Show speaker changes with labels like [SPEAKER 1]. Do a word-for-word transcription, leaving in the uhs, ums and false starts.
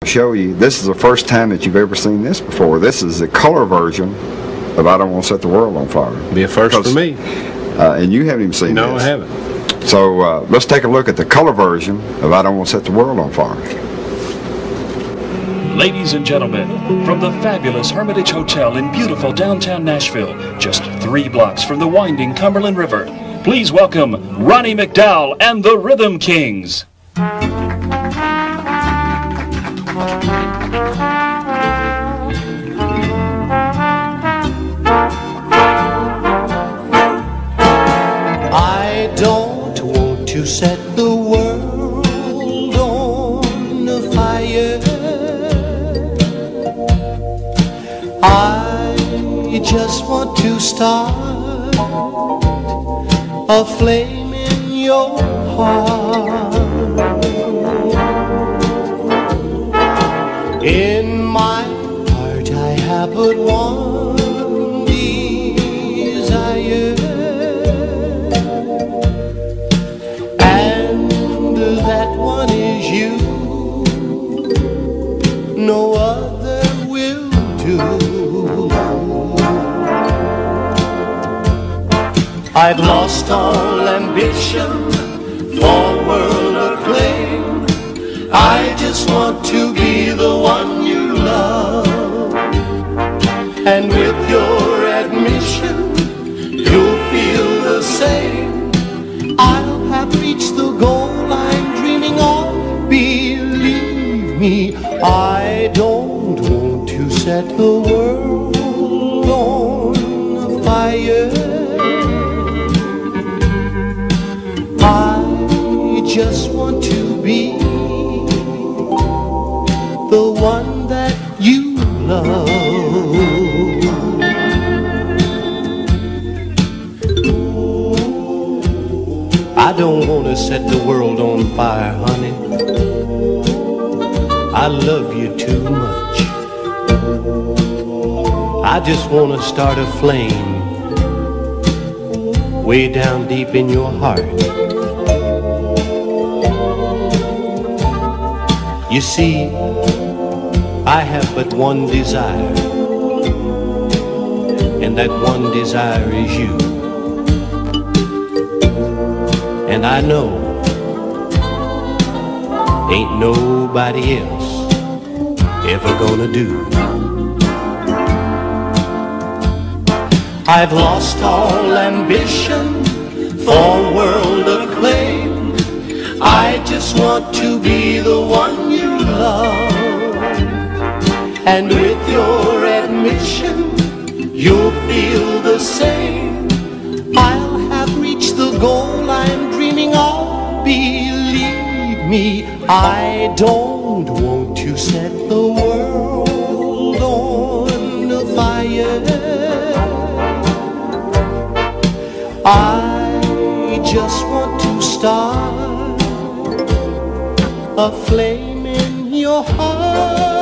[SPEAKER 1] show you. This is the first time that you've ever seen this before. This is the color version of I Don't Want to Set the World on Fire.
[SPEAKER 2] Be a first for me.
[SPEAKER 1] Uh, and you haven't even seen
[SPEAKER 2] no,
[SPEAKER 1] this.
[SPEAKER 2] No, I haven't.
[SPEAKER 1] So uh, let's take a look at the color version of I Don't Want to Set the World on Fire.
[SPEAKER 3] Ladies and gentlemen, from the fabulous Hermitage Hotel in beautiful downtown Nashville, just three blocks from the winding Cumberland River, please welcome Ronnie McDowel and the Rhythm Kings.
[SPEAKER 4] I don't want to set the world on fire. I just want to start a flame in your heart. In my heart I have but one desire, and that one is you. No other will do. I've lost all ambition for world acclaim. I just want to be the one you love, and with your admission you'll feel the same. I'll have reached the goal I'm dreaming of. Believe me, I don't want to set the world on fire. I just want to be the one that you love. I don't want to set the world on fire, honey. I love you too much. I just want to start a flame way down deep in your heart. You see, I have but one desire, and that one desire is you. And I know ain't nobody else ever gonna do. I've lost all ambition for world acclaim. I just want to be the one you love, and with your admission you'll feel the same. I'll have reached the goal I'm dreaming of. Believe me, I don't want to set the world on fire. I just want to start a flame in your heart.